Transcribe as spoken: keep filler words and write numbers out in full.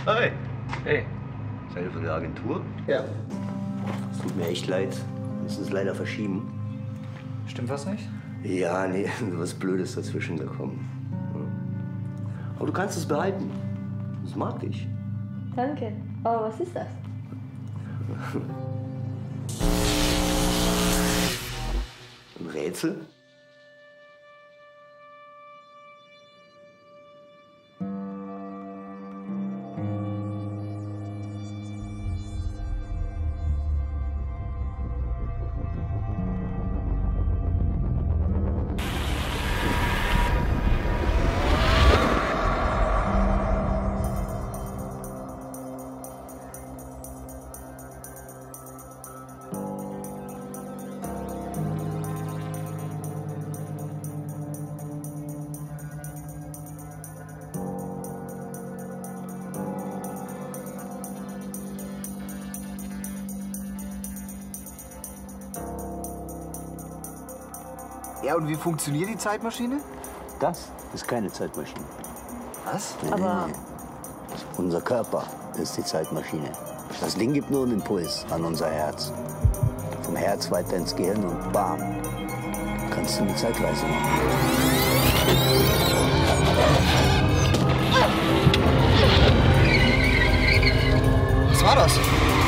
Hi. Hey. Seid ihr von der Agentur? Ja. Es tut mir echt leid. Wir müssen es leider verschieben. Stimmt was nicht? Ja, nee, was Blödes dazwischen gekommen. Aber du kannst es behalten. Das mag ich. Danke. Aber was ist das? Ein Rätsel? Ja, und wie funktioniert die Zeitmaschine? Das ist keine Zeitmaschine. Was? Nee, Aber- nee, nee. Unser Körper ist die Zeitmaschine. Das Ding gibt nur einen Impuls an unser Herz. Vom Herz weiter ins Gehirn und bam, kannst du eine Zeitreise machen. Was war das?